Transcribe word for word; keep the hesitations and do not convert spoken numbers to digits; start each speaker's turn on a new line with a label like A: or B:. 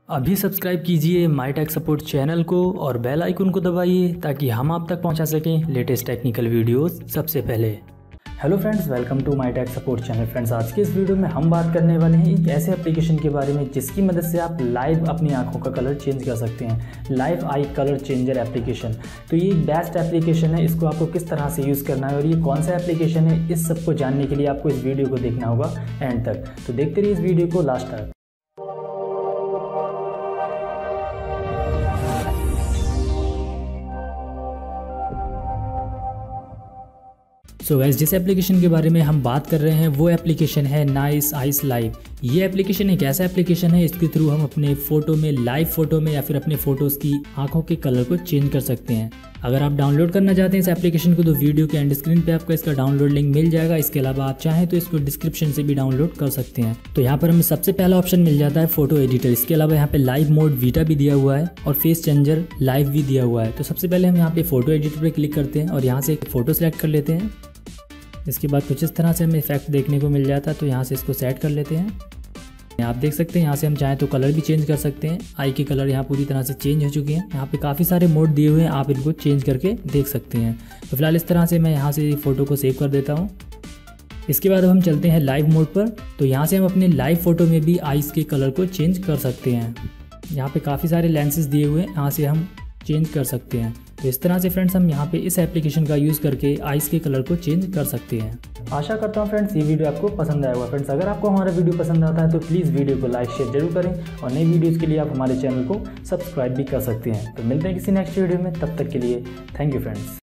A: अभी सब्सक्राइब कीजिए माई tech support channel को और बेल आइकन को दबाइए ताकि हम आप तक पहुंचा सकें लेटेस्ट टेक्निकल वीडियोस सबसे पहले। Hello friends, welcome to my tech support channel. Friends, आज के इस वीडियो में हम बात करने वाले हैं एक ऐसे एप्लीकेशन के बारे में जिसकी मदद से आप लाइव अपनी आंखों का कलर चेंज कर सकते हैं। Live eye colour changer application. तो ये एक बेस्ट एप्लीकेशन है। इसको आपको किस तरह से यूज़ करना है और ये कौन सा एप्लीकेशन है, इस सबको जानने के लिए आपको इस वीडियो को देखना होगा एंड तक। तो देखते रहिए इस वीडियो को लास्ट तक। सो so, जिस एप्लीकेशन के बारे में हम बात कर रहे हैं वो एप्लीकेशन है नाइस आइस लाइव। ये एप्लीकेशन एक ऐसा एप्लीकेशन है इसके थ्रू हम अपने फ़ोटो में, लाइव फ़ोटो में या फिर अपने फ़ोटोज़ की आंखों के कलर को चेंज कर सकते हैं। अगर आप डाउनलोड करना चाहते हैं इस एप्लीकेशन को तो वीडियो के एंड स्क्रीन पे आपको इसका डाउनलोड लिंक मिल जाएगा। इसके अलावा आप चाहें तो इसको डिस्क्रिप्शन से भी डाउनलोड कर सकते हैं। तो यहाँ पर हमें सबसे पहला ऑप्शन मिल जाता है फोटो एडिटर। इसके अलावा यहाँ पे लाइव मोड वीटा भी दिया हुआ है और फेस चेंजर लाइव भी दिया हुआ है। तो सबसे पहले हम यहाँ पे फोटो एडिटर पर क्लिक करते हैं और यहाँ से एक फ़ोटो सेलेक्ट कर लेते हैं। इसके बाद कुछ इस तरह से हमें इफेक्ट देखने को मिल जाता है, तो यहाँ से इसको सेट कर लेते हैं। आप देख सकते हैं यहाँ से हम चाहें तो कलर भी चेंज कर सकते हैं। आई के कलर यहाँ पूरी तरह से चेंज हो चुके हैं। यहाँ पे काफ़ी सारे मोड दिए हुए हैं, आप इनको चेंज करके देख सकते हैं। तो फिलहाल इस तरह से मैं यहाँ से फ़ोटो को सेव कर देता हूँ। इसके बाद अब हम चलते हैं लाइव मोड पर। तो यहाँ से हम अपने लाइव फ़ोटो में भी आइज़ के कलर को चेंज कर सकते हैं। यहाँ पर काफ़ी सारे लेंसेज दिए हुए हैं, यहाँ से हम चेंज कर सकते हैं। तो इस तरह से फ्रेंड्स हम यहाँ पे इस एप्लीकेशन का यूज़ करके आइस के कलर को चेंज कर सकते हैं। आशा करता हूँ फ्रेंड्स ये वीडियो आपको पसंद आया होगा। फ्रेंड्स, अगर आपको हमारा वीडियो पसंद आता है तो प्लीज़ वीडियो को लाइक शेयर जरूर करें और नई वीडियोज़ के लिए आप हमारे चैनल को सब्सक्राइब भी कर सकते हैं। तो मिलते हैं किसी नेक्स्ट वीडियो में, तब तक के लिए थैंक यू फ्रेंड्स।